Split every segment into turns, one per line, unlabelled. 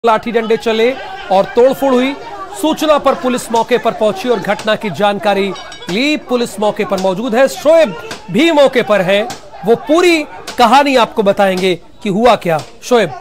लाठी डंडे चले और तोड़फोड़ हुई। सूचना पर पुलिस मौके पर पहुंची और घटना की जानकारी ली। पुलिस मौके पर मौजूद है, शोएब भी मौके पर है, वो पूरी कहानी आपको बताएंगे कि हुआ क्या। शोएब।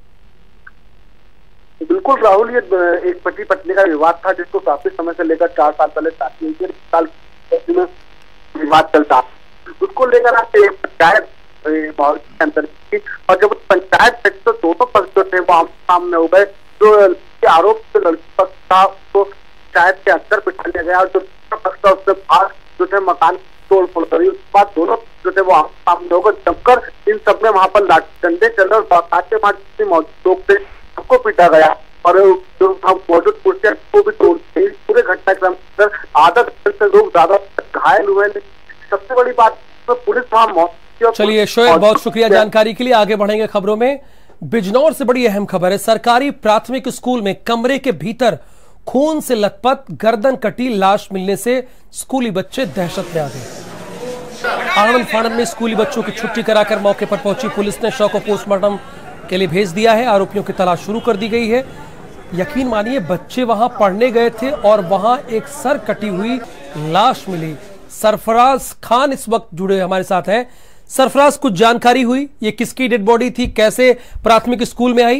बिल्कुल राहुल, ये एक पति पत्नी का विवाद था जिसको काफी समय से लेकर 4 साल पहले शादी हुई थी। साल में विवाद चलता, उसको लेकर आप एक पंचायत अंदर की, और जब पंचायत तो दोनों पक्ष जो थे वो सामने हो गए। जो आरोप जो लड़की पक्ष था उसको पंचायत के अंदर बिठा लिया गया और जो पक्ष था उसके बाहर जो थे मकान तोड़ फोड़ करी। उसके बाद दोनों जो थे वो सामने होकर जमकर इन सबने वहां पर लाठी डंडे चले और बाकाचे मौजूद लोग थे सबको पीटा गया और जो मौजूद कुर्सियां को भी तोड़ दी। पूरे घटनाक्रम में आधा दर्जन से लोग ज्यादा घायल हुए। सबसे बड़ी बात तो पुलिस वहां।
चलिए शोएब, बहुत शुक्रिया जानकारी के लिए। आगे बढ़ेंगे खबरों में। बिजनौर से बड़ी अहम खबर है। सरकारी प्राथमिक स्कूल में कमरे के भीतर खून से लथपथ गर्दन कटी लाश मिलने से स्कूली बच्चे दहशत में आ गए। आनंद फानंद में स्कूली बच्चों की छुट्टी कराकर मौके पर पहुंची पुलिस ने शव को पोस्टमार्टम के लिए भेज दिया है। आरोपियों की तलाश शुरू कर दी गई है। यकीन मानिए, बच्चे वहां पढ़ने गए थे और वहां एक सर कटी हुई लाश मिली। सरफराज खान इस वक्त जुड़े हमारे साथ हैं। सरफराज, कुछ जानकारी हुई, ये किसकी डेड बॉडी थी, कैसे प्राथमिक स्कूल में आई?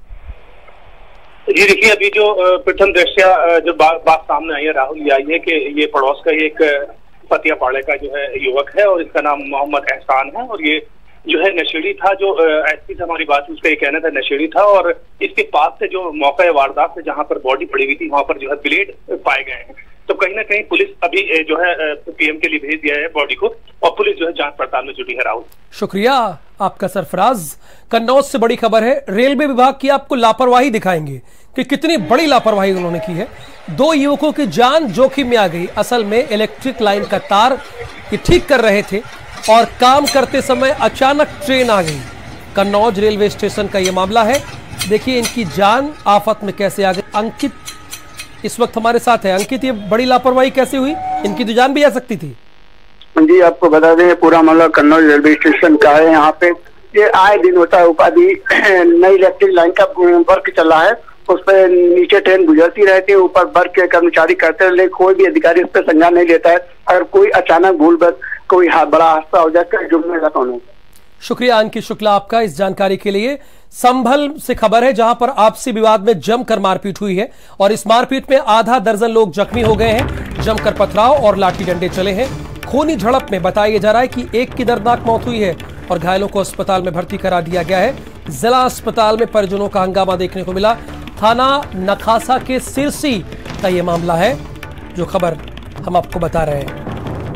जी देखिए, अभी जो प्रथम दृष्टया जो बात सामने आई है राहुल, ये आई है कि ये पड़ोस का एक पतिया पाड़े का जो है युवक है और इसका नाम मोहम्मद एहसान है और ये जो है नशेड़ी था। जो एसपी से हमारी बात, उसका ये कहना था नशेड़ी था और इसके पास से जो मौका वारदात से जहां पर बॉडी पड़ी हुई थी वहां पर जो है ब्लेड पाए गए हैं। तो कहीं ना कहीं पुलिस अभी जो है पीएम के लिए भेज दिया है बॉडी को और पुलिस जो है जांच पड़ताल में जुटी है। राहुल,
शुक्रिया आपका सरफराज। कन्नौज से बड़ी खबर है। रेलवे विभाग की आपको लापरवाही दिखाएंगे कि कितनी बड़ी लापरवाही उन्होंने की है। 2 युवकों की जान जोखिम में आ गई। असल में इलेक्ट्रिक लाइन का तार ये ठीक कर रहे थे और काम करते समय अचानक ट्रेन आ गई। कन्नौज रेलवे स्टेशन का यह मामला है। देखिए इनकी जान आफत में कैसे आ गई। अंकित इस वक्त हमारे साथ है। अंकित, ये बड़ी लापरवाही कैसे हुई? इनकी तो जान भी आ सकती थी।
जी, आपको बता दें पूरा मामला कन्नौज रेलवे स्टेशन का है। यहाँ पे ये आए दिन होता है उपाधि नई इलेक्ट्रिक लाइन का वर्क चल रहा है। उस पर नीचे ट्रेन गुजरती रहती है, ऊपर वर्क के कर्मचारी करते रहे, कोई भी अधिकारी इस पर संज्ञान नहीं लेता है। अगर कोई अचानक भूल बस कोई बड़ा हादसा हो जाए, जुर्माना कौन हो।
शुक्रिया अंकित शुक्ला आपका इस जानकारी के लिए। संभल से खबर है, जहां पर आपसी विवाद में जमकर मारपीट हुई है और इस मारपीट में आधा दर्जन लोग जख्मी हो गए हैं। जमकर पथराव और लाठी डंडे चले हैं। खूनी झड़प में बताया जा रहा है कि एक की दर्दनाक मौत हुई है और घायलों को अस्पताल में भर्ती करा दिया गया है। जिला अस्पताल में परिजनों का हंगामा देखने को मिला। थाना नखासा के सिरसी का यह मामला है, जो खबर हम आपको बता रहे हैं।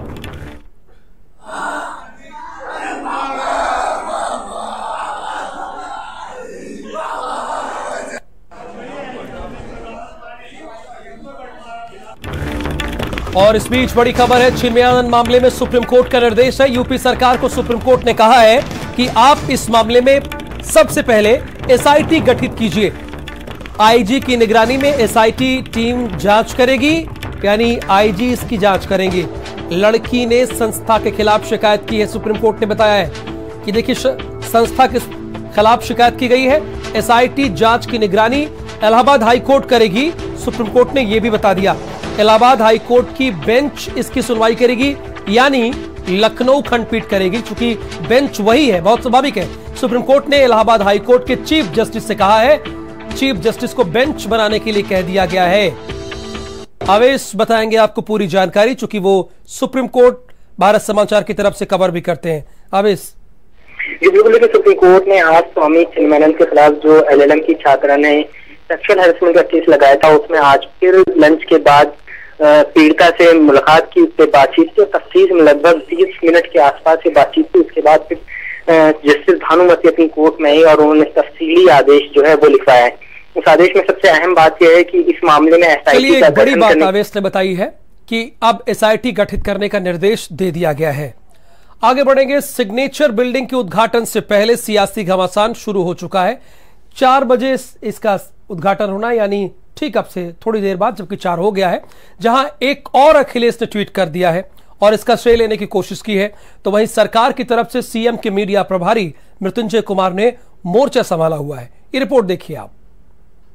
और इस बीच बड़ी खबर है, चिन्मयानंद मामले में सुप्रीम कोर्ट का निर्देश है। यूपी सरकार को सुप्रीम कोर्ट ने कहा है कि आप इस मामले में सबसे पहले एसआईटी गठित कीजिए। आईजी की निगरानी में एसआईटी टीम जांच करेगी, यानी आईजी इसकी जांच करेंगे। लड़की ने संस्था के खिलाफ शिकायत की है। सुप्रीम कोर्ट ने बताया है कि देखिए संस्था के खिलाफ शिकायत की गई है। एसआईटी जांच की निगरानी इलाहाबाद हाईकोर्ट करेगी। सुप्रीम कोर्ट ने यह भी बता दिया। इलाहाबाद हाईकोर्ट की बेंच इसकी सुनवाई करेगी, यानी लखनऊ खंडपीठ करेगी। चूंकि बेंच वही है, बहुत स्वाभाविक है। सुप्रीम कोर्ट ने इलाहाबाद हाईकोर्ट के चीफ जस्टिस से कहा है, चीफ जस्टिस को बेंच बनाने के लिए कह दिया गया है। अवेश बताएंगे आपको पूरी जानकारी, चूंकि वो सुप्रीम कोर्ट भारत समाचार की तरफ से कवर भी करते हैं। अवेश।
बिल्कुल, सुप्रीम कोर्ट ने आज स्वामी चिन्मयानंद के खिलाफ जो एलएलएम की छात्रा ने सेक्सुअल हैरेसमेंट का केस लगाया था, उसमें आज फिर लंच के बाद पीड़िता से मुलाकात की, उससे बातचीत की। तफ्तीश में लगभग 30 मिनट के आसपास से बातचीत की। उसके बाद फिर जस्टिस भानुमति अपनी कोर्ट में आई और उन्होंने तफसीली आदेश जो है वो लिखवाया है। उस आदेश में सबसे अहम बात यह है कि इस मामले में एसआईटी का
बड़ी बात आवेश ने बताई है कि अब एसआईटी गठित करने का निर्देश दे दिया गया है। आगे बढ़ेंगे। सिग्नेचर बिल्डिंग के उद्घाटन से पहले सियासी घमासान शुरू हो चुका है। 4 बजे इसका उद्घाटन होना, यानी ठीक अब से थोड़ी देर बाद, जबकि 4 हो गया है। जहां एक और अखिलेश ने ट्वीट कर दिया है और इसका श्रेय लेने की कोशिश की है, तो वहीं सरकार की तरफ से सीएम के मीडिया प्रभारी मृत्युंजय कुमार ने मोर्चा संभाला हुआ है। ये रिपोर्ट देखिए आप।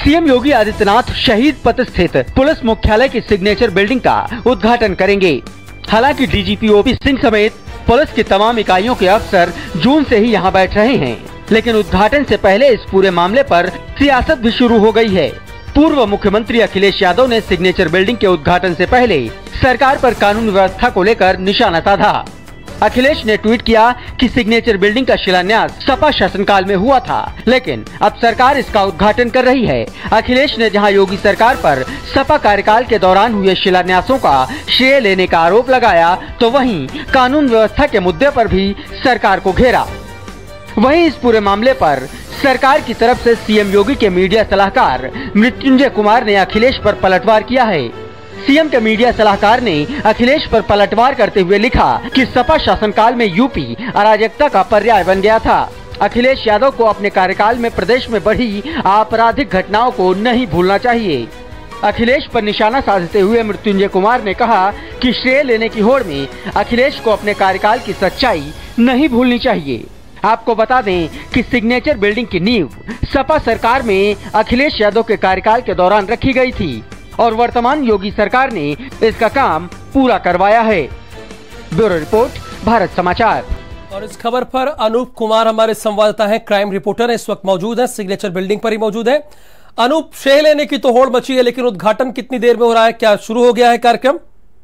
सीएम योगी आदित्यनाथ शहीद पथ स्थित पुलिस मुख्यालय की सिग्नेचर बिल्डिंग का उद्घाटन करेंगे। हालांकि डीजीपी ओपी सिंह समेत पुलिस की तमाम इकाइयों के अफसर जून से ही यहां बैठ रहे हैं, लेकिन उद्घाटन से पहले इस पूरे मामले पर सियासत भी शुरू हो गई है। पूर्व मुख्यमंत्री अखिलेश यादव ने सिग्नेचर बिल्डिंग के उद्घाटन से पहले सरकार पर कानून व्यवस्था को लेकर निशाना साधा। अखिलेश ने ट्वीट किया कि सिग्नेचर बिल्डिंग का शिलान्यास सपा शासनकाल में हुआ था, लेकिन अब सरकार इसका उद्घाटन कर रही है। अखिलेश ने जहां योगी सरकार पर सपा कार्यकाल के दौरान हुए शिलान्यासों का श्रेय लेने का आरोप लगाया, तो वहीं कानून व्यवस्था के मुद्दे पर भी सरकार को घेरा। वहीं इस पूरे मामले पर सरकार की तरफ से सीएम योगी के मीडिया सलाहकार मृत्युंजय कुमार ने अखिलेश पर पलटवार किया है। सीएम के मीडिया सलाहकार ने अखिलेश पर पलटवार करते हुए लिखा कि सपा शासनकाल में यूपी अराजकता का पर्याय बन गया था। अखिलेश यादव को अपने कार्यकाल में प्रदेश में बढ़ी आपराधिक घटनाओं को नहीं भूलना चाहिए। अखिलेश पर निशाना साधते हुए मृत्युंजय कुमार ने कहा कि श्रेय लेने की होड़ में अखिलेश को अपने कार्यकाल की सच्चाई नहीं भूलनी चाहिए। आपको बता दें कि सिग्नेचर बिल्डिंग की नींव सपा सरकार में अखिलेश यादव के कार्यकाल के दौरान रखी गई थी और वर्तमान योगी सरकार ने इसका काम पूरा करवाया है। ब्यूरो रिपोर्ट, भारत समाचार।
और इस खबर पर अनूप कुमार हमारे संवाददाता हैं, क्राइम रिपोर्टर हैं, इस वक्त मौजूद हैं, सिग्नेचर बिल्डिंग पर ही मौजूद हैं। अनूप, श्रेय लेने की तो होड़ मची है, लेकिन उद्घाटन कितनी देर में हो रहा है? क्या शुरू हो गया है कार्यक्रम?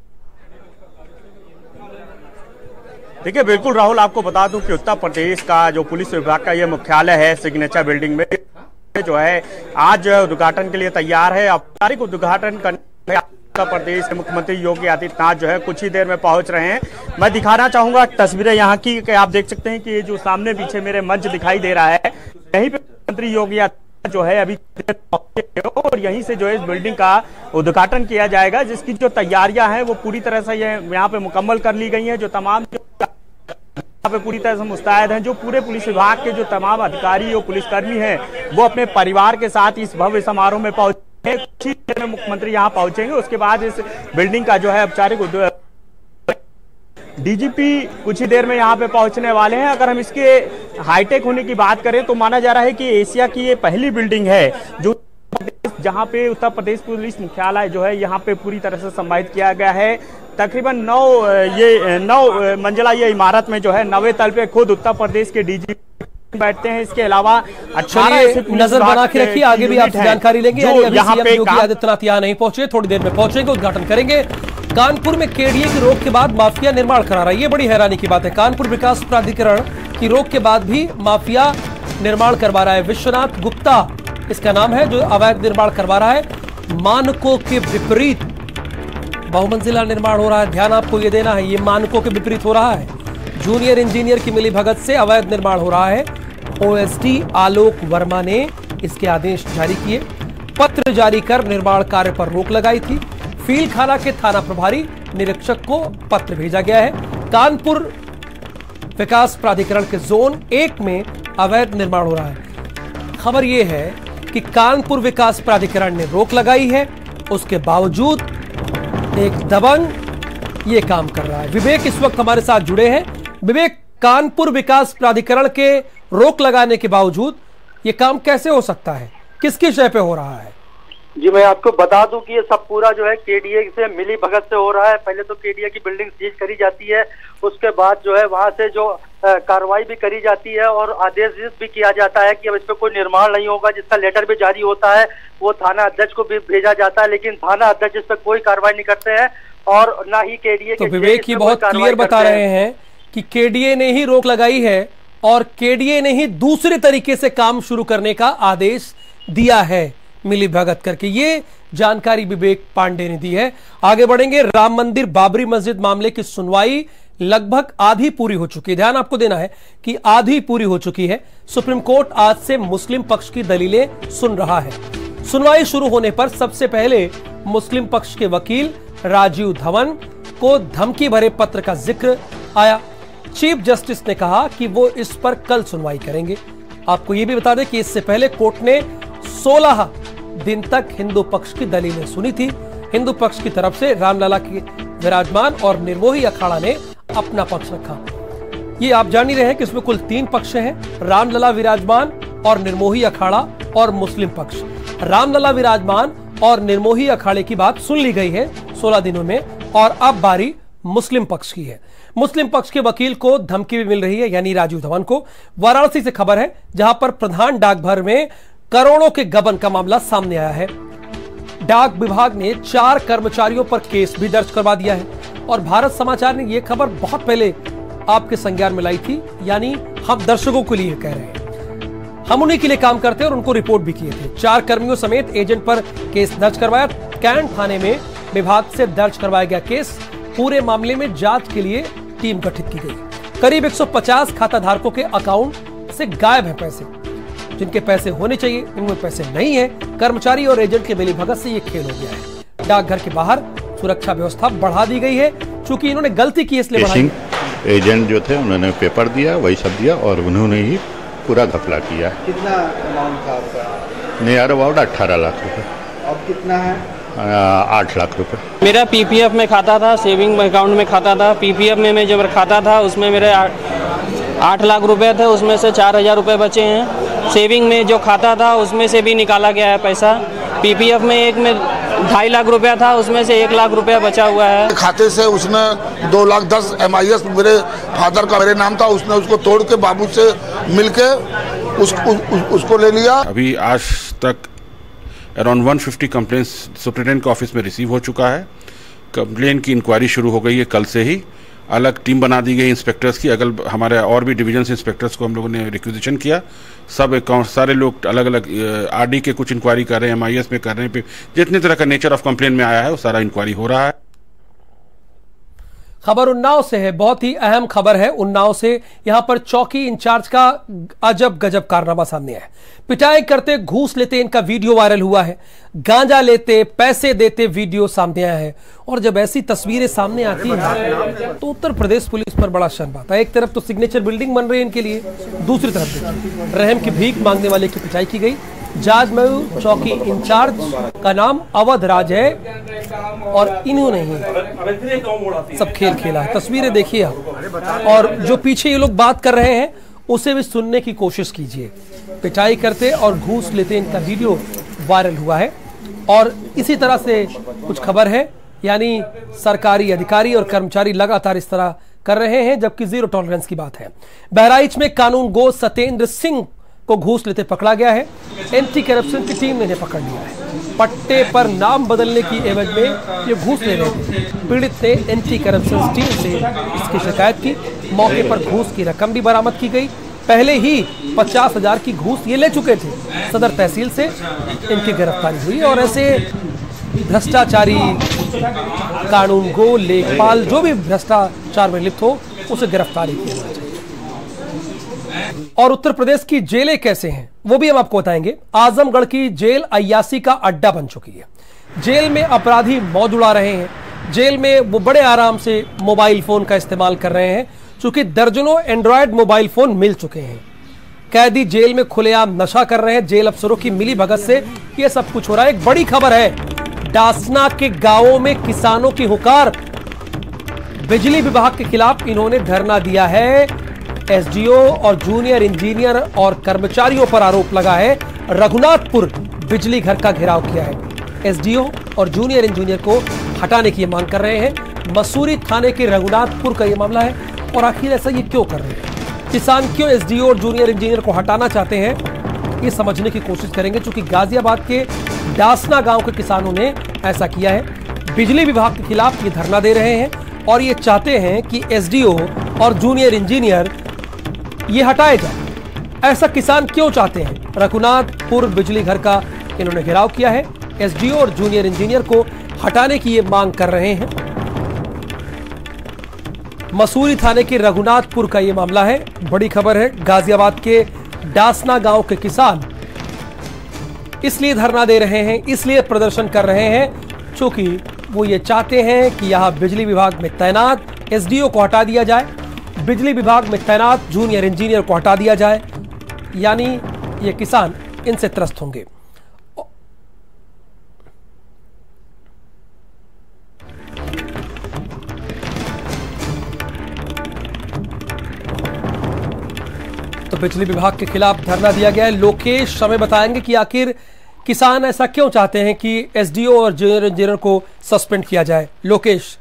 देखिए, बिल्कुल राहुल, आपको बता दूं कि उत्तर प्रदेश का जो पुलिस विभाग का ये मुख्यालय है सिग्नेचर बिल्डिंग में जो है आज उद्घाटन के लिए तैयार है। औपचारिक उद्घाटन करने उत्तर प्रदेश के मुख्यमंत्री योगी आदित्यनाथ जो है कुछ ही देर में पहुंच रहे हैं। मैं दिखाना चाहूंगा तस्वीरें यहाँ की कि आप देख सकते हैं कि ये जो सामने पीछे मेरे मंच दिखाई दे रहा है, यहीं पे मुख्यमंत्री योगी आदित्यनाथ जो है अभी और यहीं से जो है इस बिल्डिंग का उद्घाटन किया जाएगा, जिसकी जो तैयारियां हैं वो पूरी तरह से यहाँ पे मुकम्मल कर ली गई हैं। जो तमाम पे पूरी तरह से मुस्तैद हैं, जो पूरे पुलिस विभाग के जो तमाम अधिकारी और पुलिसकर्मी हैं वो अपने परिवार के साथ इस भव्य समारोह में पहुंचे। कुछ ही देर में मुख्यमंत्री यहां पहुंचेंगे, उसके बाद इस बिल्डिंग का जो है औपचारिक डीजीपी कुछ ही देर में यहां पे पहुंचने वाले हैं। अगर हम इसके हाईटेक होने की बात करें तो माना जा रहा है कि एशिया की ये पहली बिल्डिंग है जो जहां पे उत्तर प्रदेश पुलिस मुख्यालय जो है यहाँ पे पूरी तरह से संवाहित किया गया है। तकरीबन 9 मंजिला ये इमारत में जो है 9वें तल पे खुद उत्तर प्रदेश के डीजीपी बैठते हैं। इसके अलावा 18
नजर बना के रखिए, आगे भी आपसे जानकारी लेंगे। यहाँ पे योगी आदित्यनाथ यहाँ नहीं पहुंचे, थोड़ी देर में पहुंचेंगे, उद्घाटन करेंगे। कानपुर में केडीए की रोक के बाद माफिया निर्माण करा रहा है, ये बड़ी हैरानी की बात है। कानपुर विकास प्राधिकरण की रोक के बाद भी माफिया निर्माण करवा रहा है। विश्वनाथ गुप्ता इसका नाम है, जो अवैध निर्माण करवा रहा है। मानकों के विपरीत बहुमंजिला निर्माण हो रहा है, ध्यान आपको ये देना है, ये मानकों के विपरीत हो रहा है। जूनियर इंजीनियर की मिलीभगत से अवैध निर्माण हो रहा है। ओएसडी आलोक वर्मा ने इसके आदेश जारी किए, पत्र जारी कर निर्माण कार्य पर रोक लगाई थी। फील खाना के थाना प्रभारी निरीक्षक को पत्र भेजा गया है। कानपुर विकास प्राधिकरण के जोन 1 में अवैध निर्माण हो रहा है। खबर यह है कि कानपुर विकास प्राधिकरण ने रोक लगाई है, उसके बावजूद एक दबंग ये काम कर रहा है। विवेक इस वक्त हमारे साथ जुड़े हैं। विवेक, कानपुर विकास प्राधिकरण के रोक लगाने के बावजूद ये काम कैसे हो सकता है, किसकी शय पे हो रहा है?
जी, मैं आपको बता दूं कि ये सब पूरा जो है केडीए से मिली भगत से हो रहा है। पहले तो केडीए की बिल्डिंग सीज करी जाती है, उसके बाद जो है वहां से जो कार्रवाई भी करी जाती है और आदेश भी किया जाता है कि अब इस पर कोई निर्माण नहीं होगा, जिसका लेटर भी जारी होता है वो थाना अध्यक्ष को भी भेजा जाता है, लेकिन थाना अध्यक्ष इस पर कोई कार्रवाई नहीं करते हैं और ना ही केडीए
तो विवेक ये बहुत क्लियर बता रहे हैं कि केडीए ने ही रोक लगाई है और केडीए ने ही दूसरे तरीके से काम शुरू करने का आदेश दिया है मिली भगत करके। ये जानकारी विवेक पांडे ने दी है। आगे बढ़ेंगे। राम मंदिर बाबरी मस्जिद मामले की सुनवाई लगभग आधी पूरी हो चुकी है। ध्यान आपको देना है कि आधी पूरी हो चुकी है। सुप्रीम कोर्ट आज से मुस्लिम पक्ष की दलीलें सुन रहा है। सुनवाई शुरू होने पर सबसे पहले मुस्लिम पक्ष के वकील राजीव धवन को धमकी भरे पत्र का जिक्र आया। चीफ जस्टिस ने कहा कि वो इस पर कल सुनवाई करेंगे। आपको यह भी बता दें कि इससे पहले कोर्ट ने 16 दिन तक हिंदू पक्ष की दलीलें सुनी थी। हिंदू पक्ष की तरफ से रामलला के विराजमान और निर्मोही अखाड़ा ने अपना पक्ष रखा। ये आप जान ही रहे हैं कि इसमें कुल 3 पक्ष हैं, रामलला विराजमान और निर्मोही अखाड़ा और मुस्लिम पक्ष। रामलला विराजमान और निर्मोही अखाड़े की बात सुन ली गई है 16 दिनों में, और अब बारी मुस्लिम पक्ष की है। मुस्लिम पक्ष के वकील को धमकी भी मिल रही है, यानी राजीव धवन को। वाराणसी से खबर है, जहां पर प्रधान डाकघर में करोड़ों के गबन का मामला सामने आया है। डाक विभाग ने 4 कर्मचारियों पर केस भी दर्ज करवा दिया है, और भारत समाचार ने यह खबर बहुत पहले आपके संज्ञान में लाई थी, यानी हम दर्शकों के लिए कह रहे हैं, हम उन्हीं के लिए काम करते हैं और उनको रिपोर्ट भी किए थे। 4 कर्मियों समेत एजेंट पर केस दर्ज करवाया। कैंट थाने में विभाग से दर्ज करवाया गया केस। पूरे मामले में जांच के लिए टीम गठित की गई। करीब 150 खाता धारकों के अकाउंट से गायब हैं पैसे। जिनके पैसे होने चाहिए उनमें पैसे नहीं है। कर्मचारी और एजेंट के मिलीभगत से ये खेल हो गया है। डाकघर के बाहर सुरक्षा व्यवस्था बढ़ा दी गई है, चूंकि इन्होंने गलती की इसलिए बढ़ाई।
एजेंट जो थे उन्होंने पेपर दिया, वही सब दिया, और उन्होंने ही पूरा घपला किया।
कितना अमाउंट था आपका?
नियर अबाउट 18 लाख रुपए।
अब कितना है?
8 लाख रुपए।
मेरा पीपीएफ में खाता था, सेविंग अकाउंट में खाता था। पीपीएफ में मैं जब खाता था उसमें मेरे 8 लाख रुपए थे, उसमें से 4,000 रुपये बचे हैं। सेविंग में जो खाता था उसमें से भी निकाला गया है पैसा। पीपीएफ में एक में 2.5 लाख रुपया था, उसमें से 1 लाख रुपया बचा हुआ है।
खाते से उसने 2,10,000 MIS मेरे फादर का मेरे नाम था, उसने उसको तोड़ के बाबू से मिलके उसको ले लिया।
अभी आज तक अराउंड 150 कंप्लेंट्स सुप्रिटेंडेंट के ऑफिस में रिसीव हो चुका है। कंप्लेन की इंक्वायरी शुरू हो गई है कल से ही। अलग टीम बना दी गई इंस्पेक्टर्स की। अगल हमारे और भी डिवीजन इंस्पेक्टर्स को हम लोगों ने रिक्विजिशन किया। सब अकाउंट सारे लोग अलग अलग आरडी के कुछ इंक्वायरी कर रहे हैं, MIS में कर रहे हैं। जितने तरह का नेचर ऑफ कंप्लेन में आया है वो सारा इंक्वायरी हो रहा है।
खबर उन्नाव से है, बहुत ही अहम खबर है उन्नाव से। यहां पर चौकी इंचार्ज का अजब गजब कारनामा सामने आया है। पिटाई करते, घूस लेते इनका वीडियो वायरल हुआ है। गांजा लेते, पैसे देते वीडियो सामने आया है। और जब ऐसी तस्वीरें सामने आती हैं तो उत्तर प्रदेश पुलिस पर बड़ा शर्म आता है। एक तरफ तो सिग्नेचर बिल्डिंग बन रही है इनके लिए, दूसरी तरफ रहम की भीख मांगने वाले की पिटाई की गई। जाजमऊ चौकी इंचार्ज का नाम अवध राज है, और इन्होंने ही सब खेल खेला है। तस्वीरें देखिए आप, और जो पीछे ये लोग बात कर रहे हैं उसे भी सुनने की कोशिश कीजिए। पिटाई करते और घूस लेते इनका वीडियो वायरल हुआ है। और इसी तरह से कुछ खबर है, यानी सरकारी अधिकारी और कर्मचारी लगातार इस तरह कर रहे हैं, जबकि जीरो टॉलरेंस की बात है। बहराइच में कानून गो सत्येंद्र सिंह को घूस लेते पकड़ा गया है। एंटी करप्शन की टीम ने इन्हें पकड़ लिया है। पट्टे पर नाम बदलने की एवज में ये घूस ले रहे थे। पीड़ित ने एंटी करप्शन टीम से इसकी शिकायत की। मौके पर घूस की रकम भी बरामद की गई। पहले ही 50,000 की घूस ये ले चुके थे। सदर तहसील से इनकी गिरफ्तारी हुई। और ऐसे भ्रष्टाचारी, कानून गो, लेखपाल, जो भी भ्रष्टाचार में लिप्त हो उसे गिरफ्तारी किया जाना चाहिए। और उत्तर प्रदेश की जेलें कैसे हैं वो भी हम आपको बताएंगे। आजमगढ़ की जेल अय्यासी का अड्डा बन चुकी है। जेल में अपराधी मौज उड़ा रहे हैं। जेल में वो बड़े आराम से मोबाइल फोन का इस्तेमाल कर रहे हैं, चूंकि दर्जनों एंड्रॉयड मोबाइल फोन मिल चुके हैं। कैदी जेल में खुलेआम नशा कर रहे हैं। जेल अफसरों की मिली भगत से ये सब कुछ हो रहा है। एक बड़ी खबर है, डासना के गांवों में किसानों की हुकार। बिजली विभाग के खिलाफ इन्होंने धरना दिया है। एसडीओ और जूनियर इंजीनियर और कर्मचारियों पर आरोप लगा है रघुनाथपुर बिजली घर का घेराव किया है। एसडीओ और जूनियर इंजीनियर को हटाने की मांग कर रहे हैं। मसूरी थाने के रघुनाथपुर का यह मामला है। और आखिर ऐसा ये क्यों कर रहे हैं? किसान क्यों एसडीओ और जूनियर इंजीनियर को हटाना चाहते हैं, ये समझने की कोशिश करेंगे। चूंकि गाजियाबाद के डासना गांव के किसानों ने ऐसा किया है। बिजली विभाग के खिलाफ ये धरना दे रहे हैं और ये चाहते हैं कि एसडीओ और जूनियर इंजीनियर ये हटाए जाए। ऐसा किसान क्यों चाहते हैं? रघुनाथपुर बिजली घर का इन्होंने घेराव किया है। एसडीओ और जूनियर इंजीनियर को हटाने की ये मांग कर रहे हैं। मसूरी थाने के रघुनाथपुर का ये मामला है। बड़ी खबर है, गाजियाबाद के डासना गांव के किसान इसलिए धरना दे रहे हैं, इसलिए प्रदर्शन कर रहे हैं, क्योंकि वो ये चाहते हैं कि यहां बिजली विभाग में तैनात एसडीओ को हटा दिया जाए, बिजली विभाग में तैनात जूनियर इंजीनियर को हटा दिया जाए। यानी ये किसान इनसे त्रस्त होंगे। तो बिजली विभाग के खिलाफ धरना दिया गया है। लोकेश हमें बताएंगे कि आखिर किसान ऐसा क्यों चाहते हैं कि एसडीओ और जूनियर इंजीनियर को सस्पेंड किया जाए? लोकेश।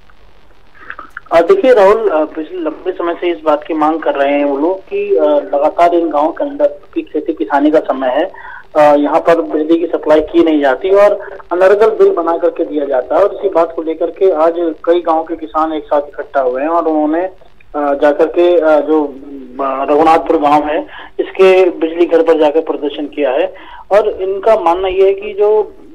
देखिए राहुल, पिछले लंबे समय से इस बात की मांग कर रहे हैं वो लोग कि लगातार इन गांवों के अंदर की खेती किसानी का समय है, यहाँ पर बिजली की सप्लाई की नहीं जाती और अनर्गल बिल बना करके दिया जाता है। और इसी बात को लेकर के आज कई गांव के किसान एक साथ इकट्ठा हुए हैं और उन्होंने जाकर के जो रघुनाथपुर गांव है इसके बिजली घर पर जाकर प्रदर्शन किया है। और इनका मानना यह है कि जो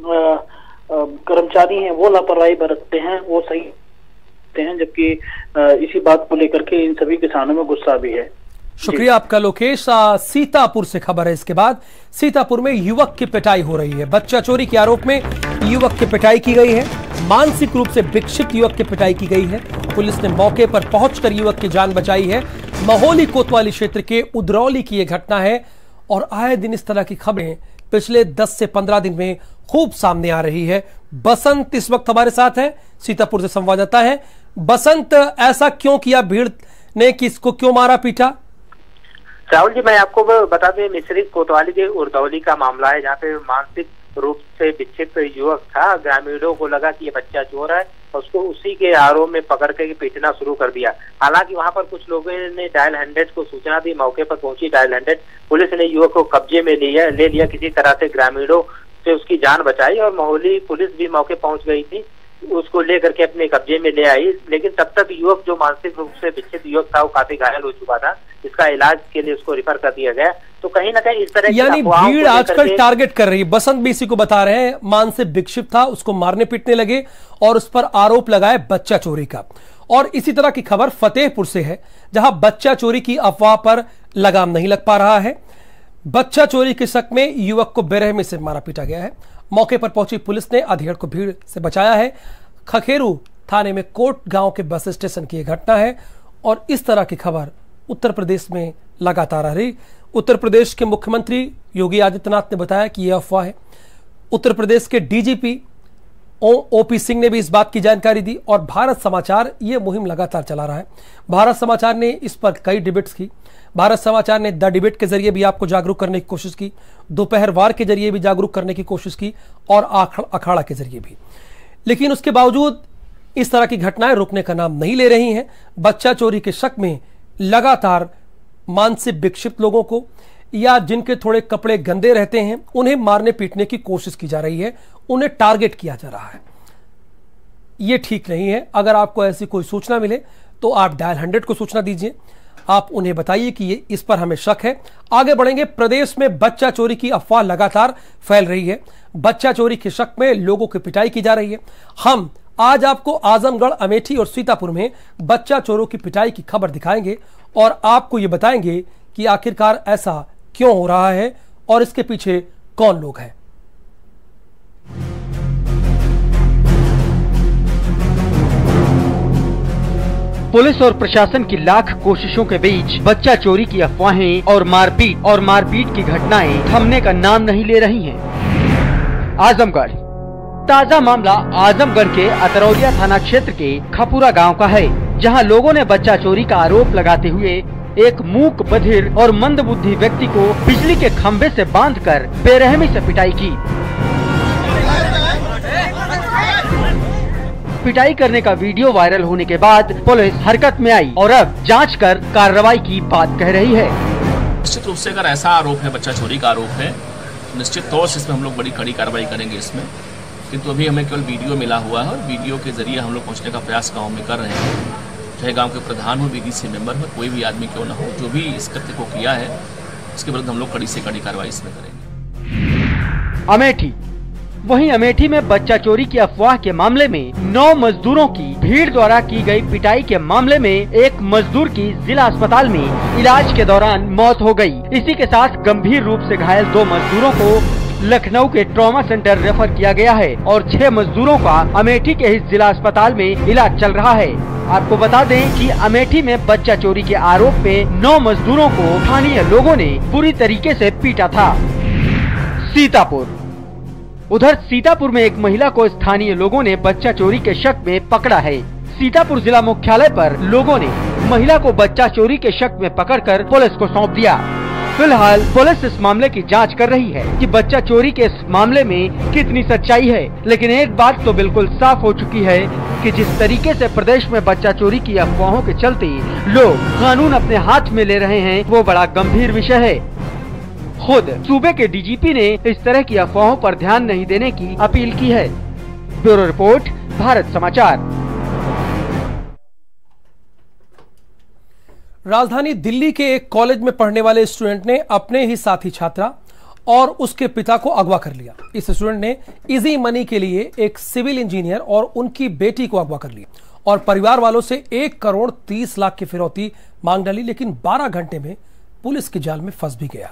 कर्मचारी हैं वो लापरवाही बरतते हैं, वो सही हैं, जबकि इसी बात को लेकर के इन सभी किसानों में गुस्सा भी है।
शुक्रिया आपका लोकेश। सीतापुर से खबर है इसके बाद। सीतापुर में युवक की पिटाई हो रही है। बच्चा चोरी के आरोप में युवक की पिटाई की गई है। मानसिक रूप से विक्षिप्त युवक की पिटाई की गई है। पुलिस ने मौके पर पहुंचकर युवक की जान बचाई है। महोली कोतवाली क्षेत्र के उदरौली की यह घटना है और आए दिन इस तरह की खबरें पिछले 10 से 15 दिन में खूब सामने आ रही है। बसंत इस वक्त हमारे साथ है, सीतापुर से संवाददाता है। बसंत, ऐसा क्यों किया भीड़ ने, किसको क्यों मारा पीटा?
राहुल जी, मैं आपको बता दें, मिश्रित कोतवाली के उदरौली का मामला है, जहाँ पे मानसिक रूप से विक्षिप्त युवक था। ग्रामीणों को लगा कि ये बच्चा चोर है और उसको उसी के आरोप में पकड़ के पीटना शुरू कर दिया। हालांकि वहां पर कुछ लोगों ने डायल 100 को सूचना दी। मौके पर पहुंची डायल 100, पुलिस ने युवक को कब्जे में ले लिया। किसी तरह से ग्रामीणों से उसकी जान बचाई और महोली पुलिस भी मौके पहुंच गई थी, उसको लेकर के अपने कब्जे में ले आई। लेकिन तब तक युवक, जो मानसिक रूप से विक्षिप्त युवक था, वो काफी घायल हो चुका था। इसका इलाज के लिए उसको रिफर कर दिया गया। तो कहीं ना कहीं इस तरह
यानी भीड़ आजकल टारगेट कर रही है। बसंत भी इसी को बता रहे हैं, मानसिक विक्षिप्त था, उसको मारने पीटने लगे और उस पर आरोप लगाए बच्चा चोरी का। और इसी तरह की खबर फतेहपुर से है, जहां बच्चा चोरी की अफवाह पर लगाम नहीं लग पा रहा है। बच्चा चोरी के शक में युवक को बेरहमी से मारा पीटा गया है। मौके पर पहुंची पुलिस ने अधेड़ को भीड़ से बचाया है। खखेरू थाने में कोट गांव के बस स्टेशन की यह घटना है और इस तरह की खबर उत्तर प्रदेश में लगातार आ रही। उत्तर प्रदेश के मुख्यमंत्री योगी आदित्यनाथ ने बताया कि यह अफवाह है। उत्तर प्रदेश के डीजीपी ओपी सिंह ने भी इस बात की जानकारी दी और भारत समाचार ये मुहिम लगातार चला रहा है। भारत समाचार ने इस पर कई डिबेट्स की। भारत समाचार ने द डिबेट के जरिए भी आपको जागरूक करने की कोशिश की, दोपहर वार के जरिए भी जागरूक करने की कोशिश की और अखाड़ा के जरिए भी। लेकिन उसके बावजूद इस तरह की घटनाएं रुकने का नाम नहीं ले रही हैं। बच्चा चोरी के शक में लगातार मानसिक विक्षिप्त लोगों को या जिनके थोड़े कपड़े गंदे रहते हैं उन्हें मारने पीटने की कोशिश की जा रही है, उन्हें टारगेट किया जा रहा है। यह ठीक नहीं है। अगर आपको ऐसी कोई सूचना मिले तो आप डायल 100 को सूचना दीजिए। आप उन्हें बताइए कि ये इस पर हमें शक है। आगे बढ़ेंगे। प्रदेश में बच्चा चोरी की अफवाह लगातार फैल रही है। बच्चा चोरी के शक में लोगों की पिटाई की जा रही है। हम आज आपको आजमगढ़, अमेठी और सीतापुर में बच्चा चोरों की पिटाई की खबर दिखाएंगे और आपको ये बताएंगे कि आखिरकार ऐसा क्यों हो रहा है और इसके पीछे कौन लोग हैं।
पुलिस और प्रशासन की लाख कोशिशों के बीच बच्चा चोरी की अफवाहें और मारपीट की घटनाएं थमने का नाम नहीं ले रही हैं। आजमगढ़। ताजा मामला आजमगढ़ के अतरौलिया थाना क्षेत्र के खपुरा गांव का है, जहां लोगों ने बच्चा चोरी का आरोप लगाते हुए एक मूक, बधिर और मंदबुद्धि व्यक्ति को बिजली के खंभे से बांधकर बेरहमी से पिटाई की। पिटाई करने का वीडियो वायरल होने के बाद पुलिस हरकत में आई और अब जांच कर कार्रवाई की बात कह रही है।
निश्चित रूप से अगर ऐसा आरोप है, बच्चा चोरी का आरोप है, निश्चित तौर से इसमें हम लोग बड़ी कड़ी कार्रवाई करेंगे इसमें। किंतु अभी हमें केवल वीडियो मिला हुआ है और वीडियो के जरिए हम लोग पहुंचने का प्रयास गाँव में कर रहे हैं। चाहे गाँव के प्रधान हो, बीडीसी मेंबर हो, कोई भी आदमी क्यों न हो, जो भी इस कृत्य को किया है उसके विरुद्ध हम लोग कड़ी से कड़ी कार्रवाई इसमें करेंगे।
अमेठी। वहीं अमेठी में बच्चा चोरी की अफवाह के मामले में 9 मजदूरों की भीड़ द्वारा की गई पिटाई के मामले में एक मजदूर की जिला अस्पताल में इलाज के दौरान मौत हो गई। इसी के साथ गंभीर रूप से घायल 2 मजदूरों को लखनऊ के ट्रॉमा सेंटर रेफर किया गया है और 6 मजदूरों का अमेठी के ही जिला अस्पताल में इलाज चल रहा है। आपको बता दें कि अमेठी में बच्चा चोरी के आरोप में 9 मजदूरों को स्थानीय लोगों ने बुरी तरीके से पीटा था। सीतापुर। उधर सीतापुर में एक महिला को स्थानीय लोगों ने बच्चा चोरी के शक में पकड़ा है। सीतापुर जिला मुख्यालय पर लोगों ने महिला को बच्चा चोरी के शक में पकड़कर पुलिस को सौंप दिया। फिलहाल पुलिस इस मामले की जांच कर रही है कि बच्चा चोरी के इस मामले में कितनी सच्चाई है। लेकिन एक बात तो बिल्कुल साफ हो चुकी है कि जिस तरीके से प्रदेश में बच्चा चोरी की अफवाहों के चलते लोग कानून अपने हाथ में ले रहे हैं, वो बड़ा गंभीर विषय है। खुद सूबे के डीजीपी ने इस तरह की अफवाहों पर ध्यान नहीं देने की अपील की है। ब्यूरो रिपोर्ट, भारत समाचार।
राजधानी दिल्ली के एक कॉलेज में पढ़ने वाले स्टूडेंट ने अपने ही साथी छात्रा और उसके पिता को अगवा कर लिया। इस स्टूडेंट ने इजी मनी के लिए एक सिविल इंजीनियर और उनकी बेटी को अगवा कर लिया और परिवार वालों से 1 करोड़ 30 लाख की फिरौती मांग डाली, लेकिन 12 घंटे में पुलिस के जाल में फंस भी गया।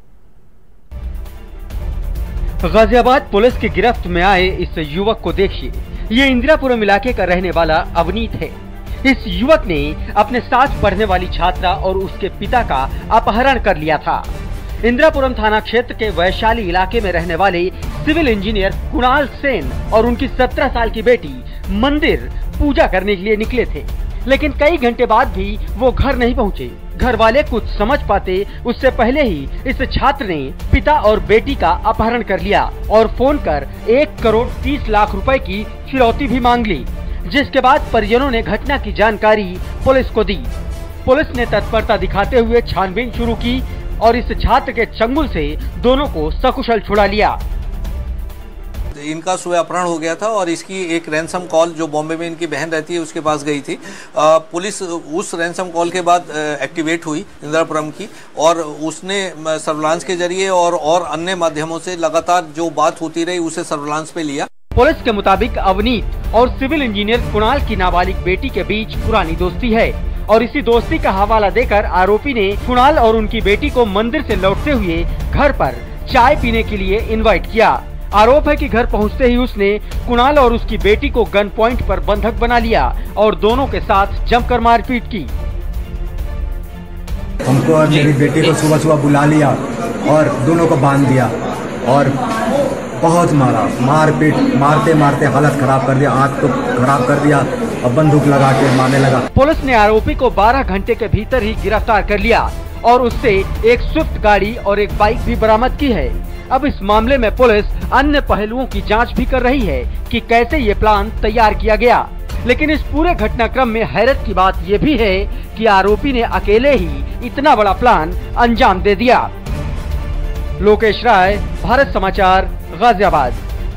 गाजियाबाद पुलिस की गिरफ्त में आए इस युवक को देखिए। ये इंदिरापुरम इलाके का रहने वाला अवनीत है। इस युवक ने अपने साथ पढ़ने वाली छात्रा और उसके पिता का अपहरण कर लिया था। इंदिरापुरम थाना क्षेत्र के वैशाली इलाके में रहने वाले सिविल इंजीनियर कुणाल सेन और उनकी 17 साल की बेटी मंदिर पूजा करने के लिए निकले थे, लेकिन कई घंटे बाद भी वो घर नहीं पहुँचे। घर वाले कुछ समझ पाते उससे पहले ही इस छात्र ने पिता और बेटी का अपहरण कर लिया और फोन कर 1 करोड़ 30 लाख रुपए की फिरौती भी मांग ली, जिसके बाद परिजनों ने घटना की जानकारी पुलिस को दी। पुलिस ने तत्परता दिखाते हुए छानबीन शुरू की और इस छात्र के चंगुल से दोनों को सकुशल छुड़ा लिया।
इनका सुबह अपहरण हो गया था और इसकी एक रैंसम कॉल जो बॉम्बे में इनकी बहन रहती है उसके पास गई थी। पुलिस उस रैंसम कॉल के बाद एक्टिवेट हुई इंदिरापुरम की और उसने सर्विलांस के जरिए और अन्य माध्यमों से लगातार जो बात होती रही उसे सर्विलांस पे लिया।
पुलिस के मुताबिक अवनीत और सिविल इंजीनियर कुणाल की नाबालिग बेटी के बीच पुरानी दोस्ती है और इसी दोस्ती का हवाला देकर आरोपी ने कुणाल और उनकी बेटी को मंदिर से लौटते हुए घर पर चाय पीने के लिए इनवाइट किया। आरोप है कि घर पहुंचते ही उसने कुणाल और उसकी बेटी को गन पॉइंट पर बंधक बना लिया और दोनों के साथ जमकर मारपीट की।
हमको और मेरी बेटी को सुबह सुबह बुला लिया और दोनों को बांध दिया और बहुत मारा, मारपीट मारते मारते हालत खराब कर दिया, आंख तो खराब कर दिया और बंदूक लगा के मारने लगा।
पुलिस ने आरोपी को 12 घंटे के भीतर ही गिरफ्तार कर लिया और उससे एक स्विफ्ट गाड़ी और एक बाइक भी बरामद की है। अब इस मामले में पुलिस अन्य पहलुओं की जांच भी कर रही है कि कैसे ये प्लान तैयार किया गया। लेकिन इस पूरे घटनाक्रम में हैरत की बात ये भी है कि आरोपी ने अकेले ही इतना बड़ा प्लान अंजाम दे दिया। लोकेश राय, भारत समाचार, गाजियाबाद।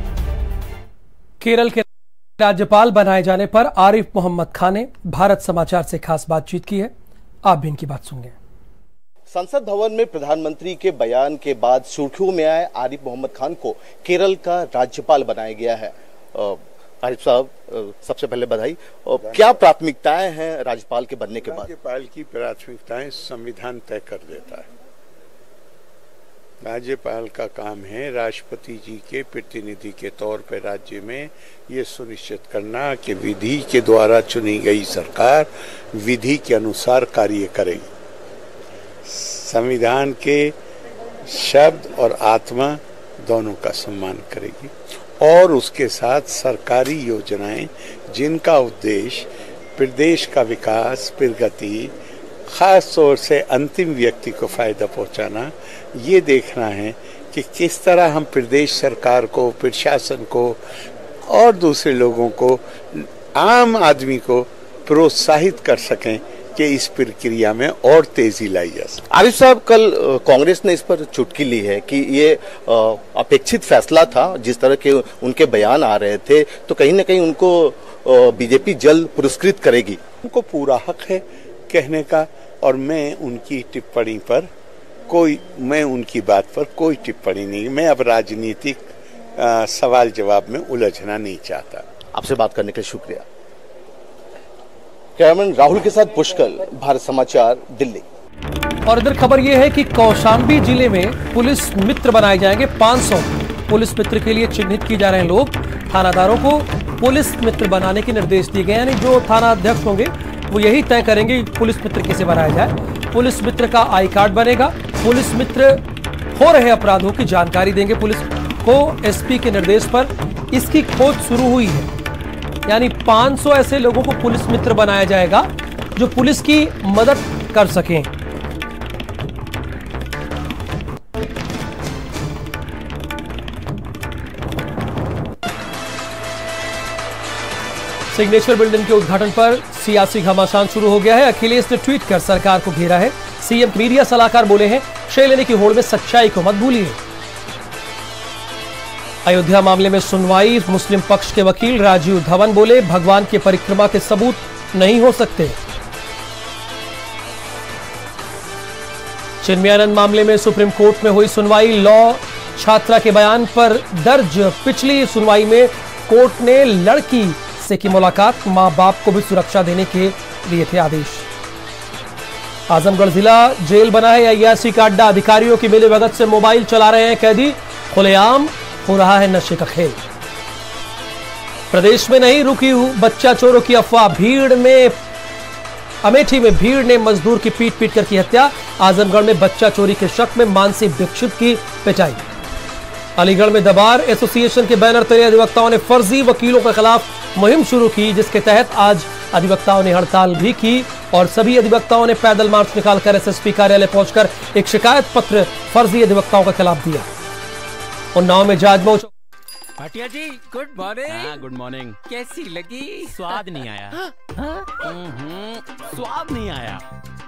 केरल के राज्यपाल बनाए जाने पर आरिफ मोहम्मद खान ने भारत समाचार से खास बातचीत की है। आप भी इनकी बात सुनिए।
संसद भवन में प्रधानमंत्री के बयान के बाद सुर्खियों में आए आरिफ मोहम्मद खान को केरल का राज्यपाल बनाया गया है। आरिफ साहब, सबसे पहले बधाई। क्या प्राथमिकताएं हैं राज्यपाल के बनने के बाद?
राज्यपाल की प्राथमिकताएं संविधान तय कर देता है। राज्यपाल का काम है राष्ट्रपति जी के प्रतिनिधि के तौर पर राज्य में ये सुनिश्चित करना कि विधि के द्वारा चुनी गई सरकार विधि के अनुसार कार्य करेगी, संविधान के शब्द और आत्मा दोनों का सम्मान करेगी और उसके साथ सरकारी योजनाएं जिनका उद्देश्य प्रदेश का विकास, प्रगति, खास तौर से अंतिम व्यक्ति को फायदा पहुंचाना, ये देखना है कि किस तरह हम प्रदेश सरकार को, प्रशासन को और दूसरे लोगों को, आम आदमी को प्रोत्साहित कर सकें कि इस प्रक्रिया में और तेजी लाई जा सके।
आरिफ साहब, कल कांग्रेस ने इस पर चुटकी ली है कि ये अपेक्षित फैसला था। जिस तरह के उनके बयान आ रहे थे तो कहीं ना कहीं उनको बीजेपी जल्द पुरस्कृत करेगी।
उनको पूरा हक है कहने का और मैं उनकी बात पर कोई टिप्पणी नहीं। मैं अब राजनीतिक सवाल जवाब में उलझना नहीं चाहता।
आपसे बात करने के लिए शुक्रिया। कैमरामैन राहुल के साथ पुष्कर, भारत समाचार, दिल्ली।
और इधर खबर यह है कि कौशाम्बी जिले में पुलिस मित्र बनाए जाएंगे 500। पुलिस मित्र के लिए चिन्हित किए जा रहे हैं लोग। थानादारों को पुलिस मित्र बनाने के निर्देश दिए गए, यानी जो थाना अध्यक्ष होंगे वो यही तय करेंगे पुलिस मित्र कैसे बनाया जाए। पुलिस मित्र का आई कार्ड बनेगा। पुलिस मित्र हो रहे अपराधों की जानकारी देंगे पुलिस को। एसपी के निर्देश पर इसकी खोज शुरू हुई है, यानी 500 ऐसे लोगों को पुलिस मित्र बनाया जाएगा जो पुलिस की मदद कर सकें। सिग्नेचर बिल्डिंग के उद्घाटन पर सियासी घमासान शुरू हो गया है। अखिलेश ने ट्वीट कर सरकार को घेरा है। सीएम मीडिया सलाहकार बोले हैं, श्रेय लेने की होड़ में सच्चाई को मत भूलिए। अयोध्या मामले में सुनवाई, मुस्लिम पक्ष के वकील राजीव धवन बोले, भगवान की परिक्रमा के सबूत नहीं हो सकते। चिन्मयानंद मामले में सुप्रीम कोर्ट में हुई सुनवाई, लॉ छात्रा के बयान पर दर्ज पिछली सुनवाई में कोर्ट ने लड़की से की मुलाकात, मां बाप को भी सुरक्षा देने के दिए थे आदेश। आजमगढ़ जिला जेल बना है अय्यासी का अड्डा, अधिकारियों की मिलीभगत से मोबाइल चला रहे हैं कैदी, खुलेआम हो रहा है नशे का खेल। प्रदेश में नहीं रुकी बच्चा चोरों की अफवाह, भीड़ में अमेठी में भीड़ ने मजदूर की पीट पीट कर की हत्या। आजमगढ़ में बच्चा चोरी के शक में मानसी दीक्षित की पिटाई। अलीगढ़ में दबार एसोसिएशन के बैनर तले अधिवक्ताओं ने फर्जी वकीलों के खिलाफ मुहिम शुरू की, जिसके तहत आज अधिवक्ताओं ने हड़ताल भी की और सभी अधिवक्ताओं ने पैदल मार्च निकालकर एसएसपी कार्यालय पहुंचकर एक शिकायत पत्र फर्जी अधिवक्ताओं के खिलाफ दिया। उन्नाव में Jajmau
Bhatia ji good morning. Good morning. कैसी लगी? स्वाद नहीं आया। स्वाद नहीं आया।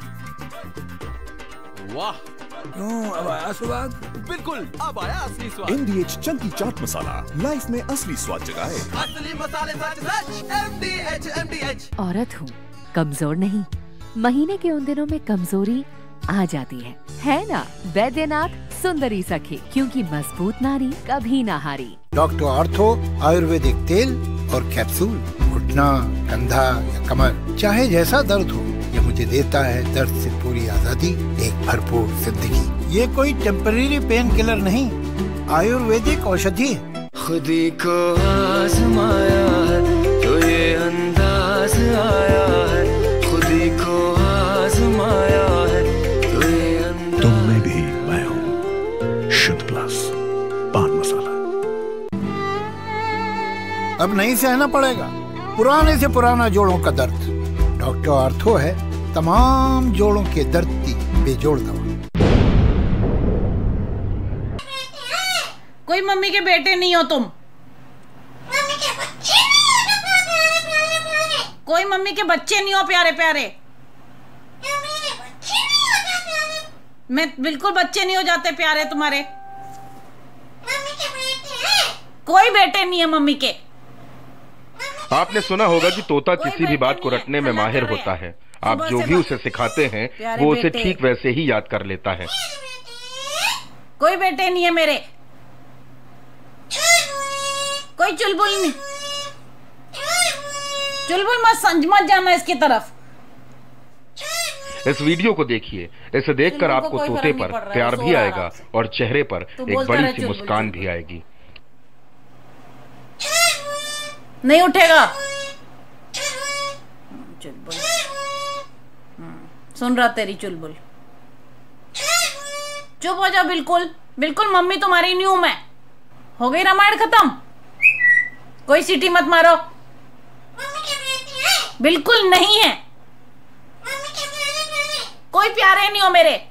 वाह, क्यों अब आया स्वाद? बिल्कुल अब आया असली स्वाद।
MDH chunky chaat masala life में असली स्वाद जगाए।
असली मसाले सच MDH।
औरत हूँ, कमजोर नहीं। महीने के उन दिनों में कमजोरी आ जाती है ना? वैद्यनाथ सुंदरी सखी, क्योंकि मजबूत नारी कभी ना हारी।
डॉक्टर आर्थो आयुर्वेदिक तेल और कैप्सूल, घुटना, कंधा या कमर, चाहे जैसा दर्द हो, ये मुझे देता है दर्द से पूरी आजादी, एक भरपूर जिंदगी। ये कोई टेम्परेरी पेन किलर नहीं, आयुर्वेदिक औषधि है।
खुदी को आजमाया है तो ये अंदाज आया है, खुदी को आजमाया है तो ये अंदाज।
तुम में भी मैं हूँ, शुद्ध प्लस पान मसाला।
अब नहीं सहना पड़ेगा पुराने से पुराना जोड़ों का दर्द। डॉक्टर आर्थो है तमाम जोड़ों के दर्द की बेजोड़ दवा।
कोई मम्मी के बेटे नहीं हो तुम। कोई मम्मी के बच्चे नहीं हो प्यारे प्यारे। मैं बिल्कुल बच्चे नहीं हो जाते प्यारे तुम्हारे। कोई बेटे नहीं है मम्मी के।
आपने सुना होगा कि तोता किसी भी बात को रटने में माहिर होता है। आप जो भी उसे सिखाते हैं वो उसे ठीक वैसे ही याद कर लेता है।
कोई बेटे नहीं है मेरे। कोई चुलबुल नहीं। चुलबुल मत जाना इसकी तरफ।
इस वीडियो को देखिए, इसे देखकर आपको तोते पर प्यार भी आएगा और चेहरे पर एक बड़ी सी मुस्कान भी आएगी।
नहीं उठेगा चुलबुल। सुन रहा तेरी चुलबुल। चुप हो जाओ बिल्कुल। बिल्कुल मम्मी तुम्हारी नहीं हूं मैं। हो गई रामायण खत्म। कोई सीटी मत मारो। बिल्कुल नहीं है। कोई प्यारे नहीं हो मेरे।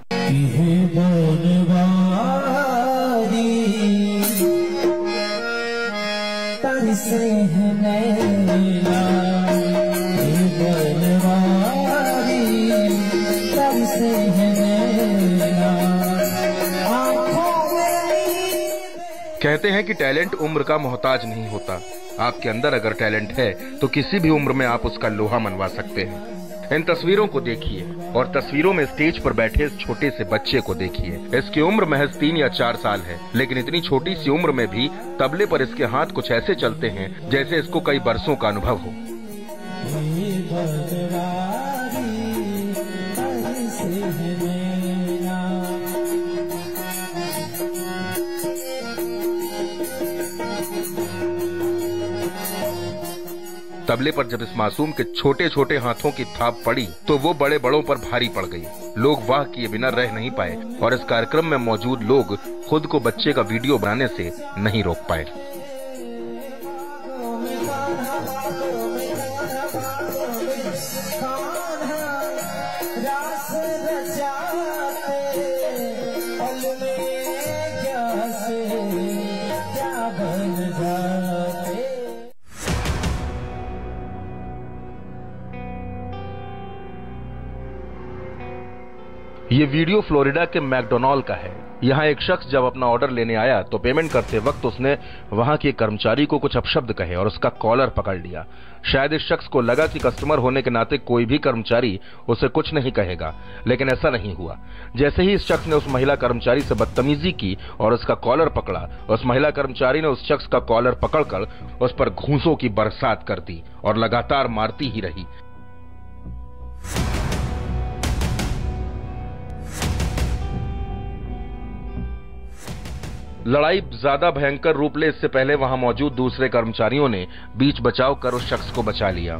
कहते हैं कि टैलेंट उम्र का मोहताज नहीं होता। आपके अंदर अगर टैलेंट है तो किसी भी उम्र में आप उसका लोहा मनवा सकते हैं। इन तस्वीरों को देखिए और तस्वीरों में स्टेज पर बैठे इस छोटे से बच्चे को देखिए। इसकी उम्र महज 3 या 4 साल है, लेकिन इतनी छोटी सी उम्र में भी तबले पर इसके हाथ कुछ ऐसे चलते हैं जैसे इसको कई बरसों का अनुभव हो। तबले पर जब इस मासूम के छोटे छोटे हाथों की थाप पड़ी तो वो बड़े बड़ों पर भारी पड़ गई। लोग वाह किए बिना रह नहीं पाए और इस कार्यक्रम में मौजूद लोग खुद को बच्चे का वीडियो बनाने से नहीं रोक पाए। ये वीडियो फ्लोरिडा के मैकडोनाल्ड का है। यहाँ एक शख्स जब अपना ऑर्डर लेने आया तो पेमेंट करते वक्त उसने वहां के कर्मचारी को कुछ अपशब्द कहे और उसका कॉलर पकड़ लिया। शायद इस शख्स को लगा कि कस्टमर होने के नाते कोई भी कर्मचारी उसे कुछ नहीं कहेगा, लेकिन ऐसा नहीं हुआ। जैसे ही इस शख्स ने उस महिला कर्मचारी से बदतमीजी की और उसका कॉलर पकड़ा, उस महिला कर्मचारी ने उस शख्स का कॉलर पकड़कर उस पर घूंसों की बरसात कर दी और लगातार मारती ही रही। लड़ाई ज्यादा भयंकर रूप ले इससे पहले वहां मौजूद दूसरे कर्मचारियों ने बीच बचाव कर उस शख्स को बचा लिया।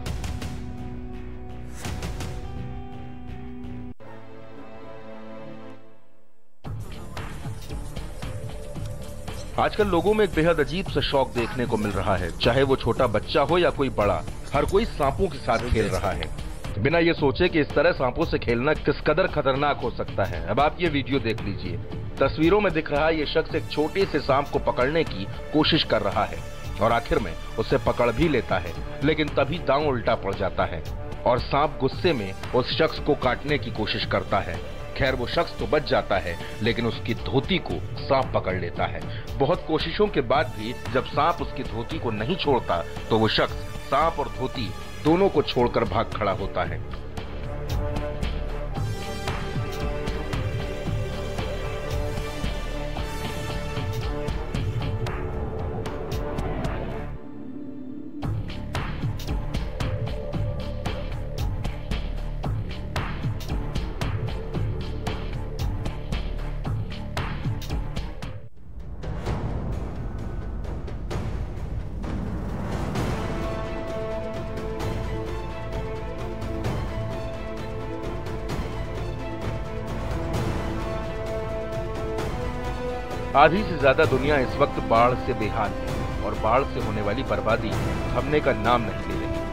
आजकल लोगों में एक बेहद अजीब सा शौक देखने को मिल रहा है, चाहे वो छोटा बच्चा हो या कोई बड़ा, हर कोई सांपों के साथ खेल रहा है, बिना ये सोचे कि इस तरह सांपों से खेलना किस कदर खतरनाक हो सकता है। अब आप ये वीडियो देख लीजिए। तस्वीरों में दिख रहा ये शख्स एक छोटे से सांप को पकड़ने की कोशिश कर रहा है और आखिर में उसे पकड़ भी लेता है, लेकिन तभी दांव उल्टा पड़ जाता है और सांप गुस्से में उस शख्स को काटने की कोशिश करता है। खैर वो शख्स तो बच जाता है, लेकिन उसकी धोती को सांप पकड़ लेता है। बहुत कोशिशों के बाद भी जब सांप उसकी धोती को नहीं छोड़ता तो वो शख्स सांप और धोती दोनों को छोड़कर भाग खड़ा होता है। आधी से ज्यादा दुनिया इस वक्त बाढ़ से बेहाल है और बाढ़ से होने वाली बर्बादी थमने का नाम नहीं ले रही।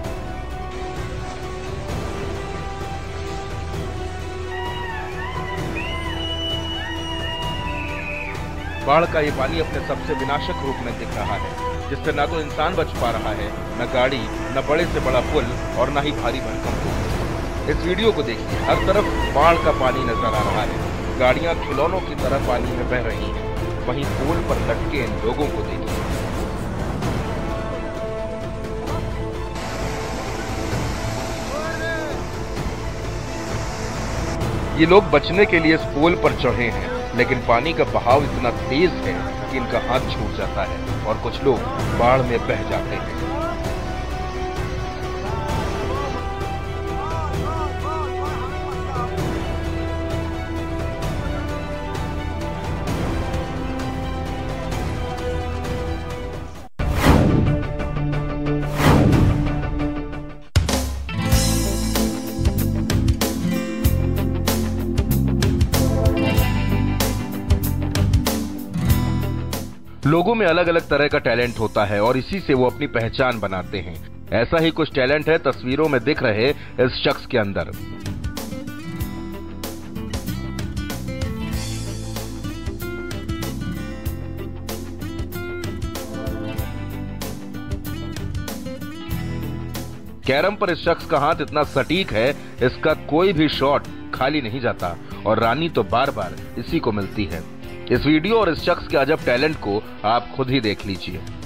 बाढ़ का ये पानी अपने सबसे विनाशक रूप में दिख रहा है, जिससे न तो इंसान बच पा रहा है, न गाड़ी, न बड़े से बड़ा पुल और न ही भारी भरकम पुल। इस वीडियो को देखिए, हर तरफ बाढ़ का पानी नजर आ रहा है। गाड़ियां खिलौनों की तरह पानी में बह रही हैं। वहीं पुल पर लटके इन लोगों को देखिए। ये लोग बचने के लिए इस पुल पर चढ़े हैं, लेकिन पानी का बहाव इतना तेज है कि इनका हाथ छूट जाता है और कुछ लोग बाढ़ में बह जाते हैं। लोगों में अलग अलग तरह का टैलेंट होता है और इसी से वो अपनी पहचान बनाते हैं। ऐसा ही कुछ टैलेंट है तस्वीरों में दिख रहे इस शख्स के अंदर। कैरम पर इस शख्स का हाथ इतना सटीक है, इसका कोई भी शॉट खाली नहीं जाता और रानी तो बार बार इसी को मिलती है। इस वीडियो और इस शख्स के अजब टैलेंट को आप खुद ही देख लीजिए।